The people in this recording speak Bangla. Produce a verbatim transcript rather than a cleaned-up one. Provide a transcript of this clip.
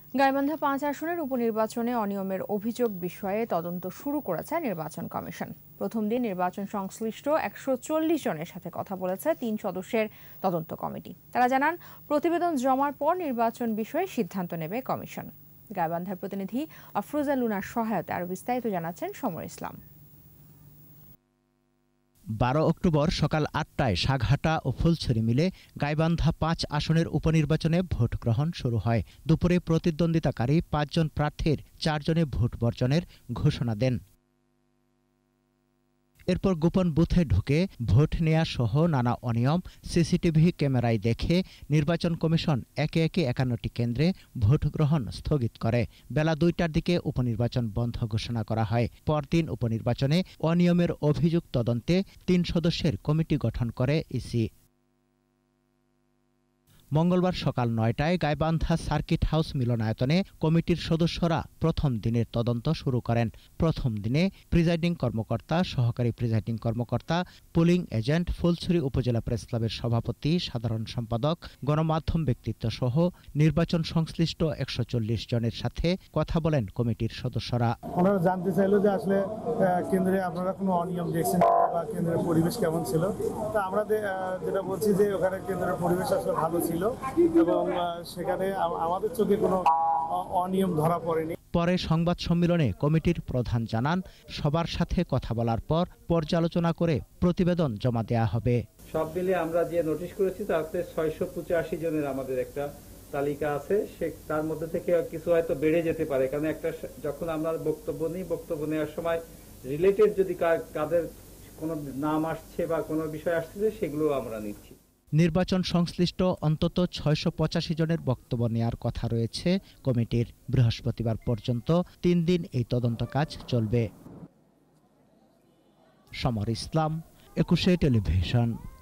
গাইবান্ধা পাঁচ আসনের উপনির্বাচনে অনিয়মের অভিযোগ বিষয়ে তদন্ত শুরু করেছে নির্বাচন কমিশন। প্রথম দিন নির্বাচন সংশ্লিষ্ট একশো চল্লিশ জনের সাথে কথা বলেছে তিন সদস্যের তদন্ত কমিটি। তারা জানান, প্রতিবেদন জমার পর নির্বাচন বিষয়ে সিদ্ধান্ত নেবে কমিশন। গাইবান্ধার প্রতিনিধি আফরোজা লুনার সহায়তায় আরো বিস্তারিত জানাচ্ছেন সমর ইসলাম। বারো অক্টোবর সকাল আটটায় সাঘাটা ও ফুলছড়ি মিলে গাইবান্ধা পাঁচ আসনের উপনির্বাচনে ভোট গ্রহণ শুরু হয়। দুপুরে প্রতিদ্বন্দ্বিতাকারী পাঁচজন প্রার্থীর চারজনে ভোট বর্জনের ঘোষণা দেন। এরপর গোপন বুথে ঢুকে ভোট নেয়া সহ নানা অনিয়ম সিসিটিভি ক্যামেরায় দেখে নির্বাচন কমিশন একে একে একান্নটি কেন্দ্রে ভোট গ্রহণ স্থগিত করে। বেলা দুইটার দিকে উপনির্বাচন বন্ধ ঘোষণা করা হয়। পরদিন উপনির্বাচনে অনিয়মের অভিযোগ তদন্তে তিন সদস্যের কমিটি গঠন করে ইসি। মঙ্গলবার সকাল নয়টায় গাইবান্ধা সার্কিট হাউস মিলনায়তনে কমিটির সদস্যরা প্রথম দিনের তদন্ত শুরু করেন। প্রথম দিনে প্রিজাইডিং কর্মকর্তা, সহকারী প্রিজাইডিং কর্মকর্তা, পুলিং এজেন্ট, ফুলছড়ি উপজেলা প্রেস ক্লাবের সভাপতি, সাধারণ সম্পাদক, গণমাধ্যম ব্যক্তিত্ব সহ নির্বাচন সংশ্লিষ্ট একশো চল্লিশ জনের সাথে কথা বলেন কমিটির সদস্যরা। ওনারা জানতে চাইলো যে আসলে কেন্দ্রে আপনারা কোনো অনিয়ম দেখছেন বা কেন্দ্রের পরিবেশ কেমন ছিল। তা আমরা যেটা বলছি যে ওখানে কেন্দ্রের পরিবেশ আসলে ভালো ছিল এবং সেখানে আমাদের চোখে কোনো অনিয়ম ধরা পড়েনি। পরে সংবাদ সম্মেলনে কমিটির প্রধান জানান, সবার সাথে কথা বলার পর পর্যালোচনা করে প্রতিবেদন জমা দেয়া হবে। সব মিলে আমরা যে নোটিশ করেছি তাতে ছয়শো পঁচাশি জনের আমাদের একটা তালিকা আছে। সে তার মধ্যে থেকে কিছু হয়তো বেড়ে যেতে পারে, কারণ একটা যখন আমরা বক্তব্য নিই, বক্তব্য নেওয়ার সময় রিলেটেড যদি কাদের কোনো নাম আসছে বা কোনো বিষয় আসছে সেগুলো আমরা নিচ্ছি। নির্বাচন সংশ্লিষ্ট অন্তত ছয়শো পঁচাশি জনের বক্তব্য নেয়ার কথা রয়েছে কমিটির। বৃহস্পতিবার পর্যন্ত তিন দিন এই তদন্ত কাজ চলবে। সমর ইসলাম, একুশে টেলিভিশন।